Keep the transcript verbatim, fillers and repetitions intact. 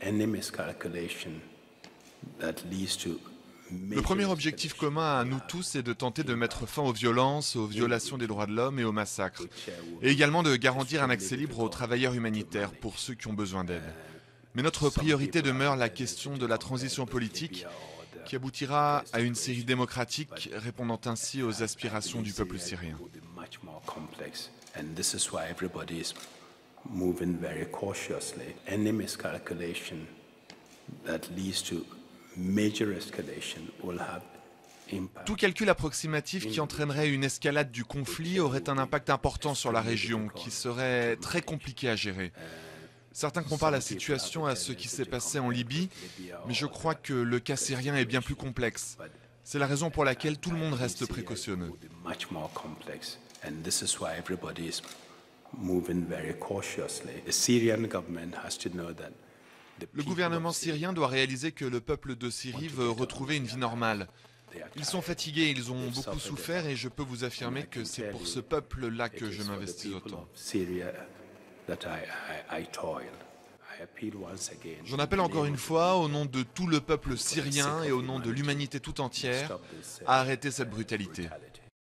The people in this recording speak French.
Le premier objectif commun à nous tous est de tenter de mettre fin aux violences, aux violations des droits de l'homme et aux massacres, et également de garantir un accès libre aux travailleurs humanitaires pour ceux qui ont besoin d'aide. Mais notre priorité demeure la question de la transition politique qui aboutira à une Syrie démocratique répondant ainsi aux aspirations du peuple syrien. Tout calcul approximatif qui entraînerait une escalade du conflit aurait un impact important sur la région, qui serait très compliqué à gérer. Certains comparent la situation à ce qui s'est passé en Libye, mais je crois que le cas syrien est bien plus complexe. C'est la raison pour laquelle tout le monde reste précautionneux. Le gouvernement syrien doit réaliser que le peuple de Syrie veut retrouver une vie normale. Ils sont fatigués, ils ont beaucoup souffert et je peux vous affirmer que c'est pour ce peuple-là que je m'investis autant. J'en appelle encore une fois, au nom de tout le peuple syrien et au nom de l'humanité tout entière, à arrêter cette brutalité.